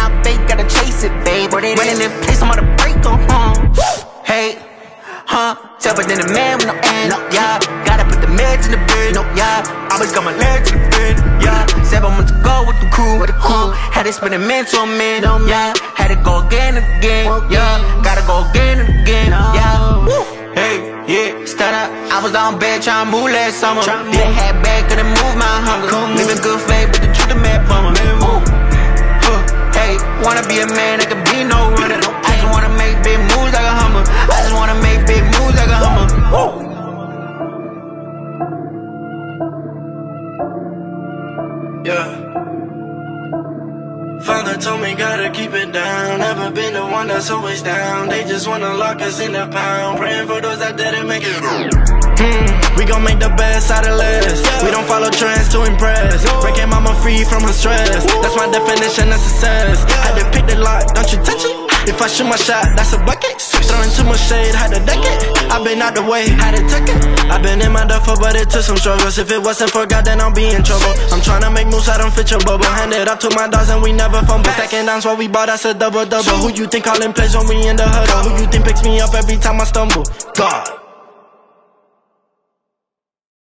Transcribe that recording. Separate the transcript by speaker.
Speaker 1: now I'm fake, gotta chase it, babe. Running in place, I'm on the break, hey, tougher than a man with no end, yeah. Gotta put the meds in the bin, yeah. Always got my legs in the bin, yeah. 7 months ago with the crew, had to spend a man to a man, yeah. Had to go again and again, yeah. Gotta go again and again, yeah. Hey, yeah, start up. I was down bad trying to move last summer. Didn't have bad, couldn't move my hunger. Living good faith, but the truth the mad bummer. Hey, wanna be a man that can be no runner. I just wanna make big moves like a Hummer. I just wanna make big moves like a Hummer.
Speaker 2: Yeah. Father told me gotta keep it down. Never been the one that's always down. They just wanna lock us in the pound. Praying for those that didn't make it. We gon' make the best out of less. We don't follow trends to impress. Breaking mama free from her stress. That's my definition of success. Had to pick the lock, don't you touch it. If I shoot my shot, that's a bucket. Throwing too much shade, had to duck it. I been out the way, had to tuck it. I been in my duffel, but it took some struggles. If it wasn't for God, then I'll be in trouble. I'm tryna make moves, I don't fit your bubble. Hand it up to my dogs and we never fumble. Stacking downs while we bought, that's a double-double. Who you think calling plays when we in the huddle? Who you think picks me up every time I stumble? God.